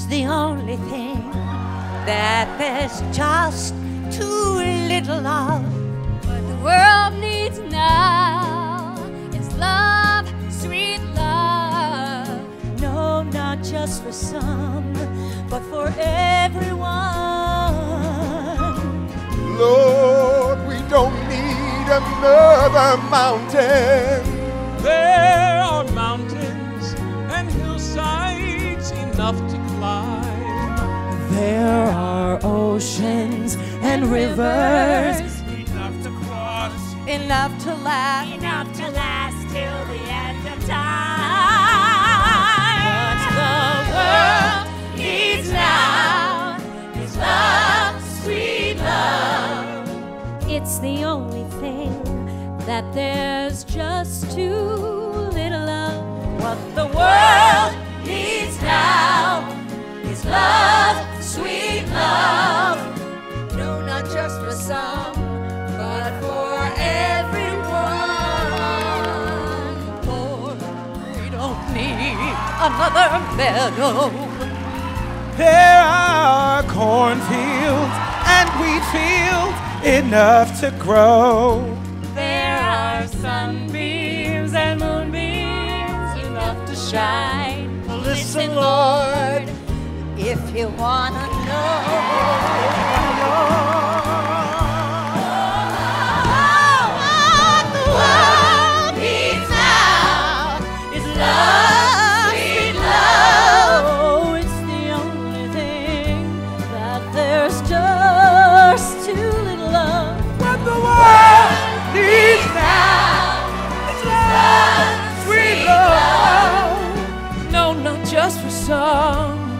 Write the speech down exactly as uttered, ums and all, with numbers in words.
It's the only thing that there's just too little of. What the world needs now is love, sweet love. No, not just for some, but for everyone. Lord, we don't need another mountain. There are mountains and hillsides enough to climb. There are oceans and rivers Enough to cross. enough to last, Enough to last till the end of What time. the world needs now is love, sweet love. It's the only thing that there's just too little of. What the world needs now is love, sweet love. No, not just for some, but for everyone. Lord, we don't need another meadow. There are cornfields and wheat fields enough to grow. There are sunbeams and moonbeams enough to shine. Listen, Lord, if you wanna know. What the world needs now is love, sweet love. Oh, it's the only thing that there's just too little of. What the world needs Now is love, sweet love. no, not just for some,